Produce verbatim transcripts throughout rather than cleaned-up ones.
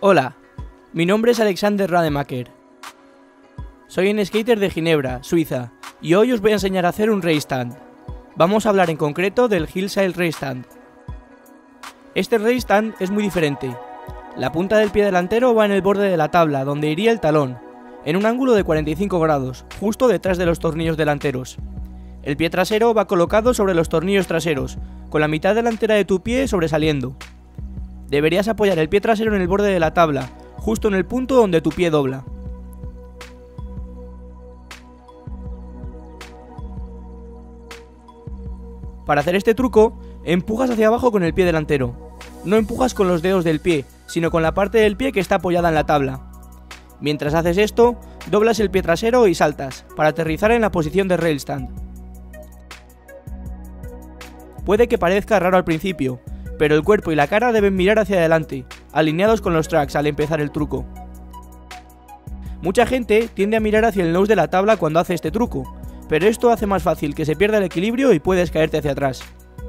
Hola, mi nombre es Alexander Rademacher. Soy un skater de Ginebra, Suiza, y hoy os voy a enseñar a hacer un race stand. Vamos a hablar en concreto del Hillside Race Stand. Este race stand es muy diferente. La punta del pie delantero va en el borde de la tabla, donde iría el talón, en un ángulo de cuarenta y cinco grados, justo detrás de los tornillos delanteros. El pie trasero va colocado sobre los tornillos traseros, con la mitad delantera de tu pie sobresaliendo. Deberías apoyar el pie trasero en el borde de la tabla, justo en el punto donde tu pie dobla. Para hacer este truco, empujas hacia abajo con el pie delantero. No empujas con los dedos del pie, sino con la parte del pie que está apoyada en la tabla. Mientras haces esto, doblas el pie trasero y saltas, para aterrizar en la posición de rail stand. Puede que parezca raro al principio, pero el cuerpo y la cara deben mirar hacia adelante, alineados con los tracks al empezar el truco. Mucha gente tiende a mirar hacia el nose de la tabla cuando hace este truco, pero esto hace más fácil que se pierda el equilibrio y puedes caerte hacia atrás.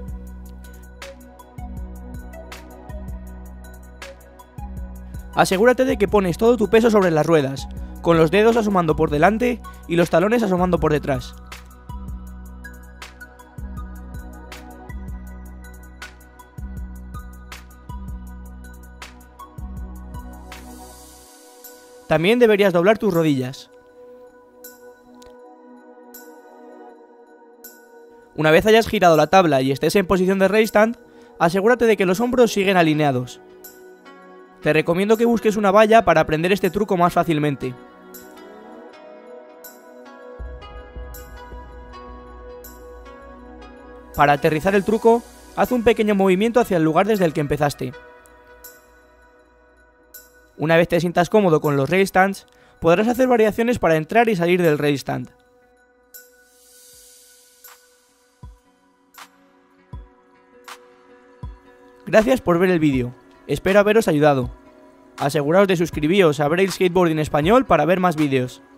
Asegúrate de que pones todo tu peso sobre las ruedas, con los dedos asomando por delante y los talones asomando por detrás. También deberías doblar tus rodillas. Una vez hayas girado la tabla y estés en posición de race stand, asegúrate de que los hombros siguen alineados. Te recomiendo que busques una valla para aprender este truco más fácilmente. Para aterrizar el truco, haz un pequeño movimiento hacia el lugar desde el que empezaste. Una vez te sientas cómodo con los race stands, podrás hacer variaciones para entrar y salir del race stand. Gracias por ver el vídeo, espero haberos ayudado. Aseguraos de suscribiros a Braille Skateboarding Español para ver más vídeos.